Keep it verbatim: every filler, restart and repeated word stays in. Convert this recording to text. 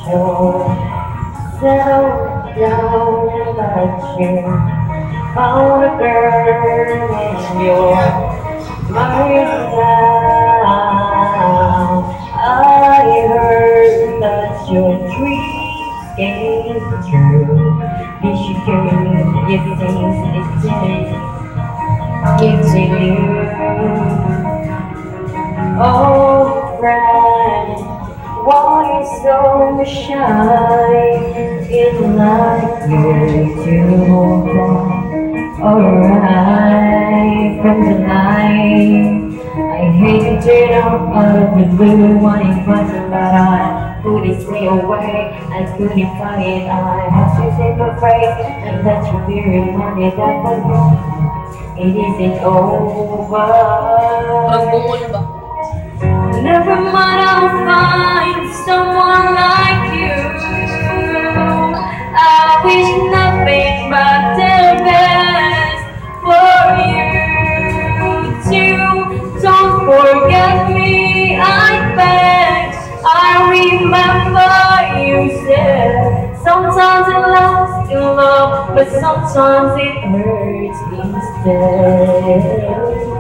So settle down and let you found a girl and you're mine now. I heard that your dreams came true. Did she give you things it did give to you? Oh, friend, why you so shy? It's like you're too far. Alright, from the night, I hate to turn off out of the blue, wanting fun, but I couldn't stay away. I couldn't find it. I have to say my phrase, and that's what we reminded that for you. It isn't over. Never mind, I'll find someone like you. I wish nothing but the best for you too. Don't forget me, I beg. I remember you said sometimes it lasts in love, but sometimes it hurts instead.